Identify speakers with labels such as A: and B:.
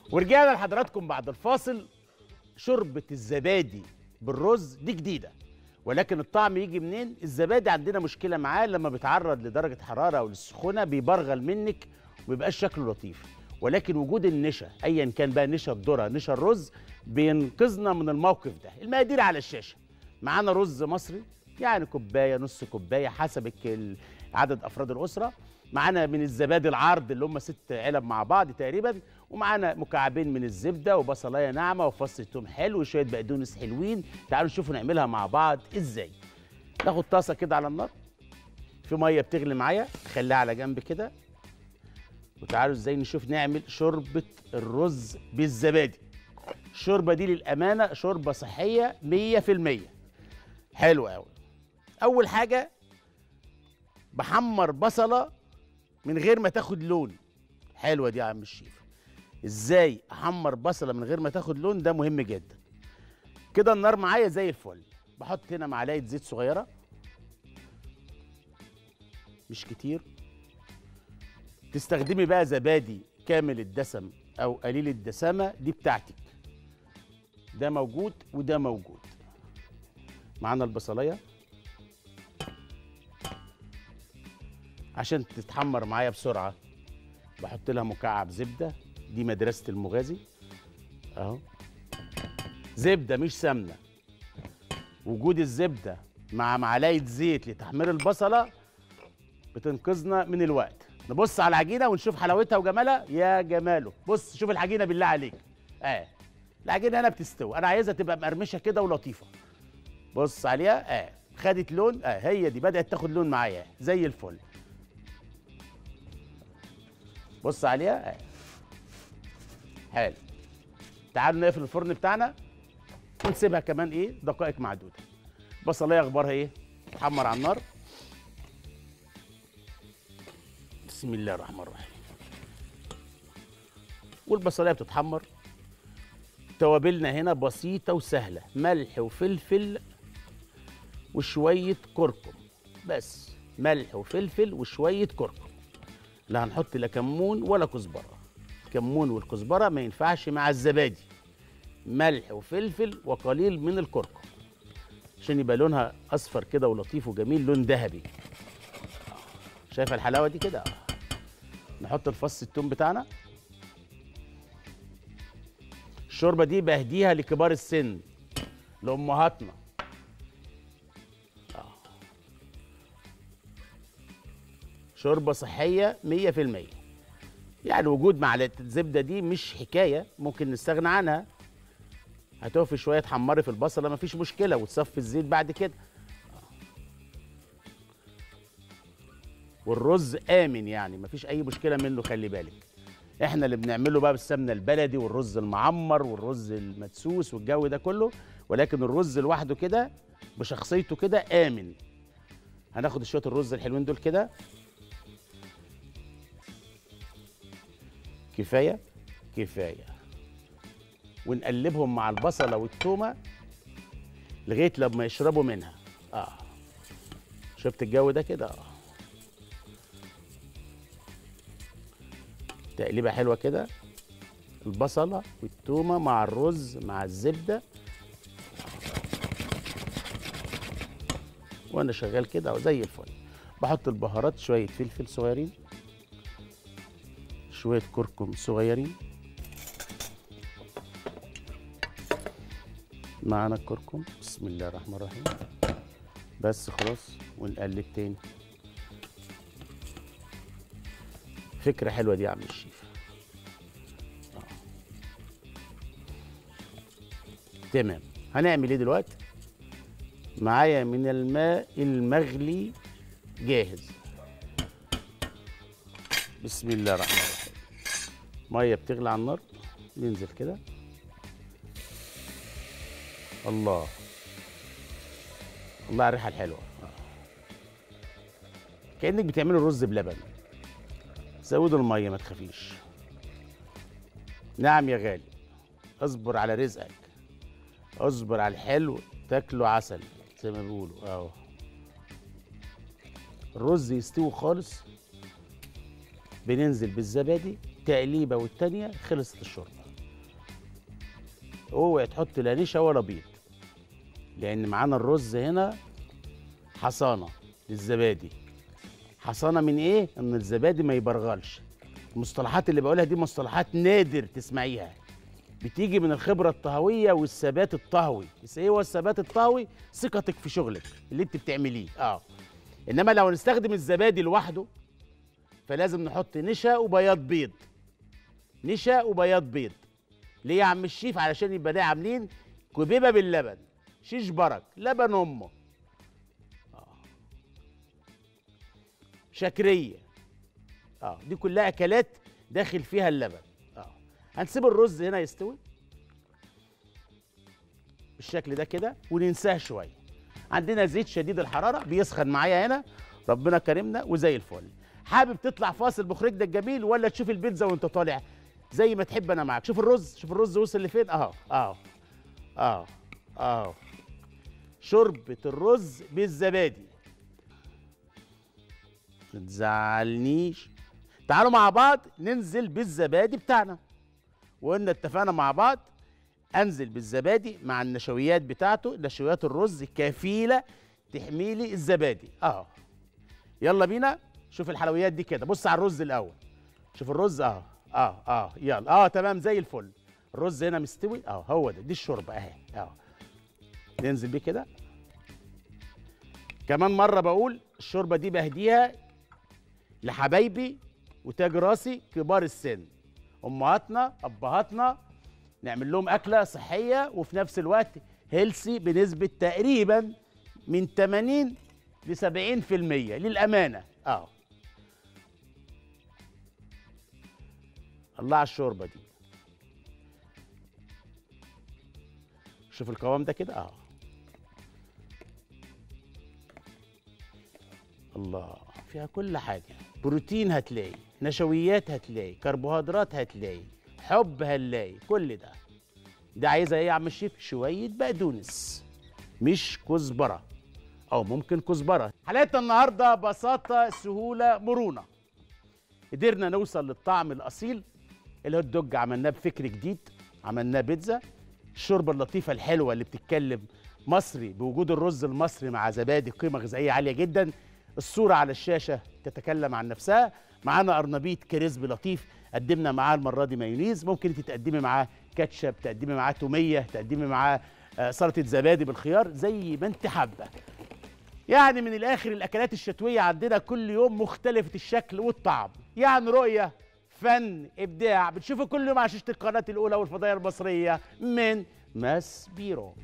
A: ورجعنا لحضراتكم بعد الفاصل. شوربة الزبادي بالرز دي جديدة، ولكن الطعم يجي منين؟ الزبادي عندنا مشكلة معاه لما بيتعرض لدرجة حرارة أو للسخونة بيبرغل منك ومبيبقاش شكله لطيف. ولكن وجود النشا أيا كان بقى، نشا الذرة نشا الرز، بينقذنا من الموقف ده. المقادير على الشاشة. معانا رز مصري يعني كوباية نص كوباية حسب عدد أفراد الأسرة. معانا من الزبادي العرض اللي هم 6 علب مع بعض تقريبا، ومعانا مكعبين من الزبده وبصلايه ناعمه وفص ثوم حلو وشويه بقدونس حلوين. تعالوا نشوفوا نعملها مع بعض ازاي. ناخد طاسه كده على النار، في ميه بتغلي معايا، خليها على جنب كده. وتعالوا ازاي نشوف نعمل شوربه الرز بالزبادي. الشوربه دي للامانه شوربه صحيه 100%. حلو قوي. اول حاجه بحمر بصله من غير ما تاخد لون. حلوه دي يا عم الشيف. ازاي احمر بصله من غير ما تاخد لون؟ ده مهم جدا. كده النار معايا زي الفل. بحط هنا معلقه زيت صغيره، مش كتير. تستخدمي بقى زبادي كامل الدسم او قليل الدسامه، دي بتاعتك. ده موجود وده موجود. معانا البصلايه عشان تتحمر معايا بسرعه بحط لها مكعب زبده. دي مدرسه المغازي اهو، زبده مش سمنه. وجود الزبده مع معلقه زيت لتحمير البصله بتنقذنا من الوقت. نبص على العجينه ونشوف حلاوتها وجمالها. يا جماله، بص شوف العجينه بالله عليك. العجينه هنا بتستوي، انا عايزها تبقى مقرمشه كده ولطيفه. بص عليها، خدت لون، هي دي بدات تاخد لون معايا زي الفل. بص عليها، حلو. تعالوا نقفل الفرن بتاعنا ونسيبها كمان دقائق معدوده. بصلايه اخبارها ايه؟ تحمر على النار. بسم الله الرحمن الرحيم. والبصلايه بتتحمر. توابلنا هنا بسيطه وسهله، ملح وفلفل وشويه كركم بس. ملح وفلفل وشويه كركم. لا هنحط لا كمون ولا كزبره. الكمون والكزبره ما ينفعش مع الزبادي. ملح وفلفل وقليل من الكركم عشان يبقى لونها اصفر كده ولطيف وجميل، لون ذهبي. شايفه الحلاوه دي كده؟ نحط الفص الثوم بتاعنا. الشوربه دي بهديها لكبار السن، لامهاتنا. شوربه صحيه 100%. يعني وجود معلقه الزبده دي مش حكايه، ممكن نستغنى عنها. هتقفي شويه تحمري في البصله مفيش مشكله وتصفي الزيت بعد كده. والرز امن يعني مفيش اي مشكله منه، خلي بالك. احنا اللي بنعمله بقى بالسمنه البلدي والرز المعمر والرز المدسوس والجو ده كله، ولكن الرز لوحده كده بشخصيته كده امن. هناخد شويه الرز الحلوين دول كده، كفايه كفايه، ونقلبهم مع البصله والثومه لغايه لما يشربوا منها. شفت الجو ده كده؟ تقليبه حلوه كده، البصله والثومه مع الرز مع الزبده. وانا شغال كده زي الفل. بحط البهارات، شويه فلفل صغيرين، شويه كركم صغيرين. معانا الكركم. بسم الله الرحمن الرحيم. بس خلاص، ونقلب تاني. فكرة حلوة دي يا عم الشيف. تمام. هنعمل ايه دلوقتي؟ معايا من الماء المغلي جاهز. بسم الله الرحمن الرحيم. ميه بتغلي على النار، ننزل كده. الله الله على الريحه الحلوه. كانك بتعملي رز بلبن. زودوا الميه ما تخافيش. نعم يا غالي، اصبر على رزقك، اصبر على الحلو تاكله عسل زي ما بيقولوا اهو. الرز يستوي خالص، بننزل بالزبادي تقليبه والتانيه خلصت الشوربه. اوعي تحط لا نشا ولا بيض، لان معانا الرز هنا حصانه للزبادي. حصانه من ايه؟ ان الزبادي ما يبرغلش. المصطلحات اللي بقولها دي مصطلحات نادر تسمعيها، بتيجي من الخبره الطهويه والثبات الطهوي. بس ايه هو الثبات الطهوي؟ ثقتك في شغلك اللي انت بتعمليه. انما لو نستخدم الزبادي لوحده فلازم نحط نشا وبياض بيض. نشا وبياض بيض. ليه يا عم الشيف؟ علشان يبقى ده عاملين كبيبه باللبن، شيش برك، لبن امه، شكريه. دي كلها اكلات داخل فيها اللبن. هنسيب الرز هنا يستوي بالشكل ده كده وننساه شويه. عندنا زيت شديد الحراره بيسخن معايا هنا، ربنا كرمنا وزي الفل. حابب تطلع فاصل مخرجنا الجميل ولا تشوف البيتزا وانت طالع؟ زي ما تحب انا معاك. شوف الرز، شوف الرز وصل لفين. شوربه الرز بالزبادي. ما تزعلنيش. تعالوا مع بعض ننزل بالزبادي بتاعنا. وقلنا اتفقنا مع بعض انزل بالزبادي مع النشويات بتاعته. نشويات الرز كفيله تحميلي الزبادي. يلا بينا. شوف الحلويات دي كده. بص على الرز الاول. شوف الرز. يلا. تمام زي الفل. الرز هنا مستوي. هو ده. دي الشوربه اهي. ننزل بيه كده. كمان مره بقول الشوربه دي بهديها لحبايبي وتاج راسي كبار السن، امهاتنا ابهاتنا، نعمل لهم اكله صحيه وفي نفس الوقت هيلسي بنسبه تقريبا من 80 ل 70% للامانه. الله على الشوربه دي. شوف القوام ده كده. الله، فيها كل حاجه. بروتين هتلاقي، نشويات هتلاقي، كربوهيدرات هتلاقي، حب هنلاقي، كل ده. ده عايزه ايه يا عم الشيف؟ شويه بقدونس، مش كزبره، او ممكن كزبره. حلقتنا النهارده بساطه سهوله مرونه. قدرنا نوصل للطعم الاصيل. الهوت دوج عملناه بفكر جديد، عملناه بيتزا. الشوربه اللطيفه الحلوه اللي بتتكلم مصري بوجود الرز المصري مع زبادي قيمه غذائيه عاليه جدا. الصوره على الشاشه تتكلم عن نفسها. معانا قرنبيط كريسبي لطيف، قدمنا معاه المره دي مايونيز، ممكن انت تقدمي معاه كاتشب، تقدمي معاه توميه، تقدمي معاه سلطه زبادي بالخيار، زي ما انت حابه. يعني من الاخر الاكلات الشتويه عندنا كل يوم مختلفه الشكل والطعم. يعني رؤيه، فن، ابداع، بتشوفوا كل يوم على شاشه القناه الاولى والفضائيه المصريه من ماسبيرو.